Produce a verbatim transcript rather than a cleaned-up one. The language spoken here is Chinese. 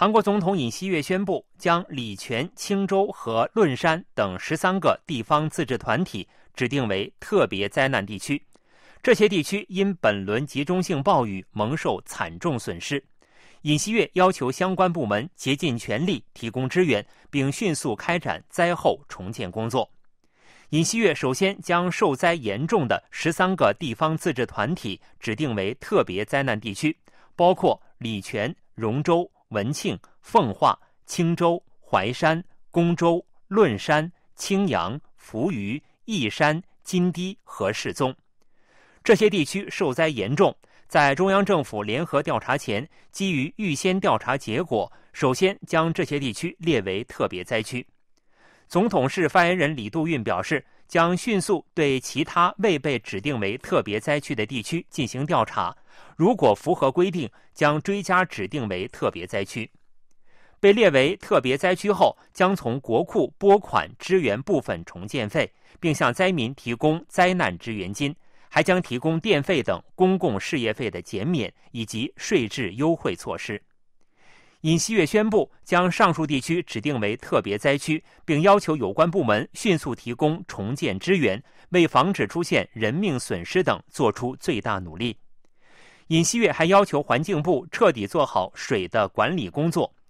韩国总统尹锡悦宣布，将礼泉、青州和论山等十三个地方自治团体指定为特别灾难地区。这些地区因本轮集中性暴雨蒙受惨重损失。尹锡悦要求相关部门竭尽全力提供支援，并迅速开展灾后重建工作。尹锡悦首先将受灾严重的十三个地方自治团体指定为特别灾难地区，包括礼泉、荣州、文庆、奉化、青州、淮山、公州、论山、青阳、扶余、义山、金堤和世宗。这些地区受灾严重，在中央政府联合调查前，基于预先调查结果，首先将这些地区列为特别灾区。总统室发言人李杜运表示，将迅速对其他未被指定为特别灾区的地区进行调查，如果符合规定，将追加指定为特别灾区。被列为特别灾区后，将从国库拨款支援部分重建费，并向灾民提供灾难支援金，还将提供电费等公共事业费的减免以及税制优惠措施。尹锡悦宣布将上述地区指定为特别灾区，并要求有关部门迅速提供重建支援，为防止出现人命损失等做出最大努力。尹锡悦还要求环境部彻底做好水的管理工作，